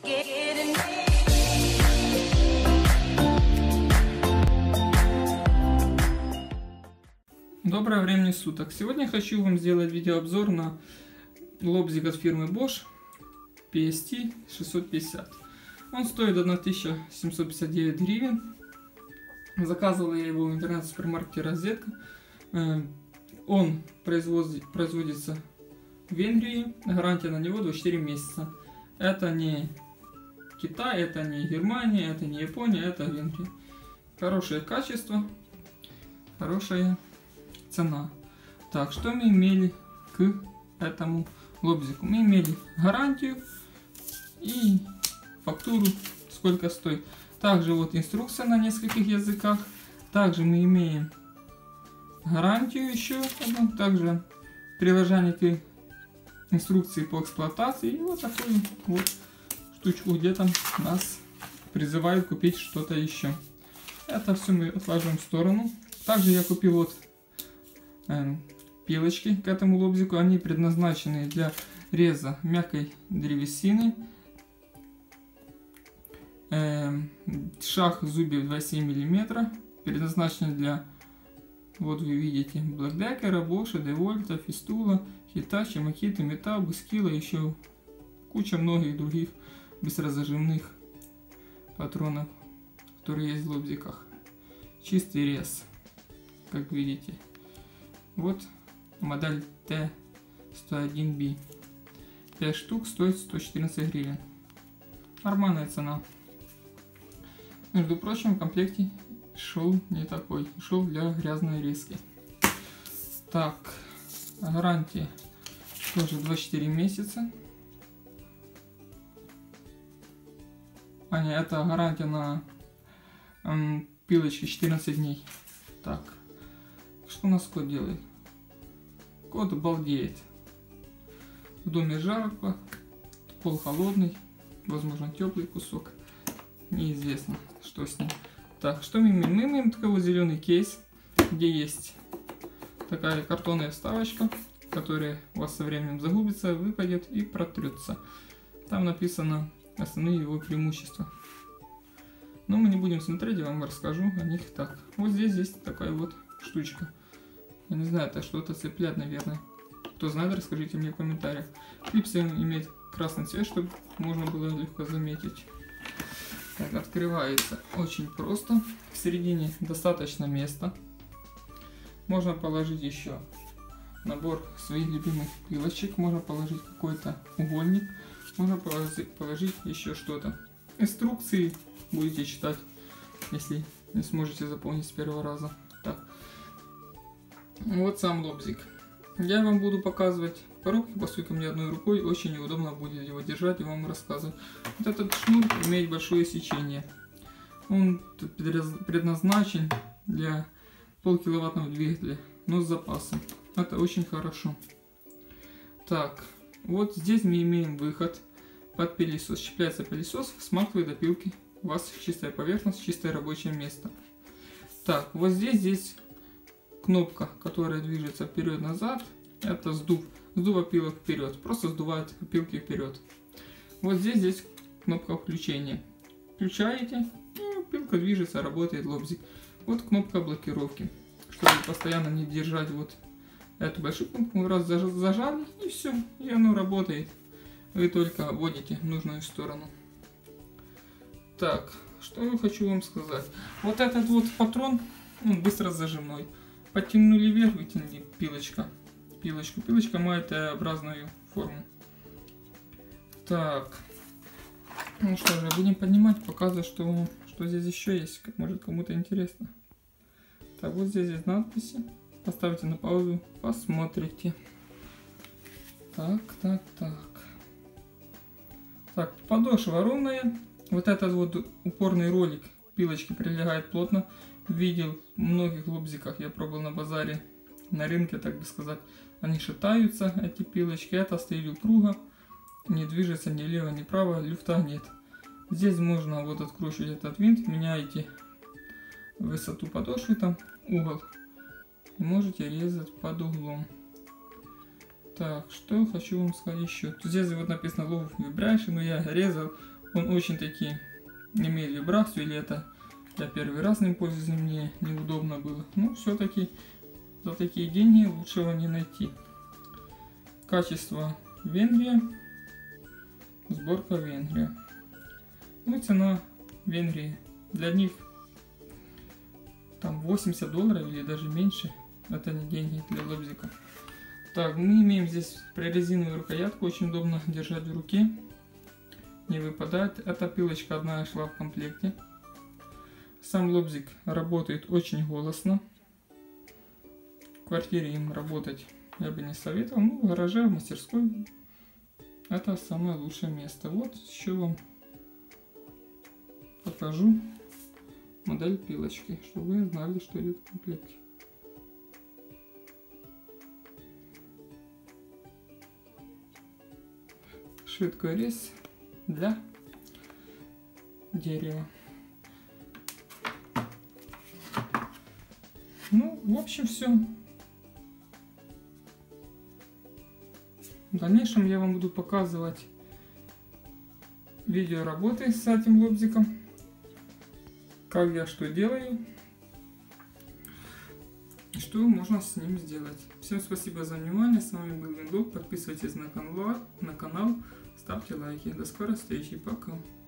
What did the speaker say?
Доброго времени суток! Сегодня хочу вам сделать видеообзор на лобзик от фирмы Bosch PST 650. Он стоит 1759 гривен. Заказывал я его в интернет-супермаркете Розетка. Он производится в Венгрии. Гарантия на него 24 месяца. Это не Китай, это не Германия, это не Япония, это Венгрия. Хорошее качество, хорошая цена. Так, что мы имели к этому лобзику? Мы имели гарантию и фактуру, сколько стоит. Также вот инструкция на нескольких языках. Также мы имеем гарантию еще одну. Также приложение к инструкции по эксплуатации. И вот такую вот штучку, где там нас призывают купить что-то еще. Это все мы отложим в сторону. Также я купил вот пилочки к этому лобзику. Они предназначены для реза мягкой древесины. Шаг зубьев 2,7 мм. Предназначены для, вот вы видите, Blackdecker, Bosch, DeWalt, Фистула, Hitachi, Makita, Метал, Бускила, еще куча многих других быстрозажимных патронов, которые есть в лобзиках. Чистый рез, как видите. Вот модель T101B. 5 штук стоит 114 гривен. Нормальная цена. Между прочим, в комплекте шел не такой. Шел для грязной резки. Так, гарантия тоже 24 месяца. А не, это гарантия на пилочки 14 дней. Так, что у нас кот делает? Кот балдеет. В доме жарко, пол холодный, возможно теплый кусок. Неизвестно, что с ним. Так, что мы имеем? Мы имеем такой вот зеленый кейс, где есть такая картонная вставочка, которая у вас со временем загубится, выпадет и протрется. Там написано основные его преимущества. Но мы не будем смотреть, я вам расскажу о них так. Вот здесь есть такая вот штучка. Я не знаю, это что-то цеплять, наверное. Кто знает, расскажите мне в комментариях. Клипс имеет красный цвет, чтобы можно было легко заметить. Так, открывается очень просто. В середине достаточно места. Можно положить еще набор своих любимых пилочек. Можно положить какой-то угольник. Можно положить еще что-то. Инструкции будете читать, если не сможете запомнить с первого раза. Так. Вот сам лобзик. Я вам буду показывать в коробке, поскольку мне одной рукой очень неудобно будет его держать и вам рассказывать. Вот этот шнур имеет большое сечение. Он предназначен для полкиловаттного двигателя, но с запасом. Это очень хорошо. Так, вот здесь мы имеем выход под пылесос. Щепляется пылесос, сматывает до пилки. У вас чистая поверхность, чистое рабочее место. Так, вот здесь кнопка, которая движется вперед-назад. Это сдув опилок вперед. Просто сдувает опилки вперед. Вот здесь кнопка включения. Включаете, и опилка движется, работает лобзик. Вот кнопка блокировки. Чтобы постоянно не держать вот эту большую кнопку, раз зажали, и все, и оно работает. Вы только вводите в нужную сторону. Так, что я хочу вам сказать. Вот этот вот патрон, он быстро зажимной. Подтянули вверх, вытянули пилочку. Пилочка имеет Т-образную форму. Так, ну что же, будем поднимать, показывать, что здесь еще есть. Может, кому-то интересно. Так, вот здесь есть надписи. Поставьте на паузу, посмотрите. Так. Так, подошва ровная. Вот этот вот упорный ролик пилочки прилегает плотно. Видел в многих лобзиках, я пробовал на базаре, на рынке, так бы сказать. Они шатаются, эти пилочки. Это стоит упруго, не движется ни влево, ни вправо, люфта нет. Здесь можно вот откручивать этот винт, меняете высоту подошвы, там угол. И можете резать под углом. Так, что хочу вам сказать еще. Здесь вот написано Low Vibration, но я резал Он очень таки имеет вибрацию, или это я первый раз им пользуюсь, мне неудобно было. Но все-таки за такие деньги лучшего не найти. Качество Венгрия, сборка Венгрия. Ну, цена Венгрии для них там $80 или даже меньше. Это не деньги для лобзика. Так, мы имеем здесь прорезиновую рукоятку, очень удобно держать в руке, не выпадает. Эта пилочка одна шла в комплекте. Сам лобзик работает очень голосно. В квартире им работать я бы не советовал. Ну, в гараже, в мастерской это самое лучшее место. Вот еще вам покажу модель пилочки, чтобы вы знали, что идет в комплекте. Швидкий рез для дерева. Ну, в общем, все. В дальнейшем я вам буду показывать видео работы с этим лобзиком, как я что делаю и что можно с ним сделать. Всем спасибо за внимание. С вами был Виндок. Подписывайтесь на канал, ставьте лайки. До скорой встречи. Пока.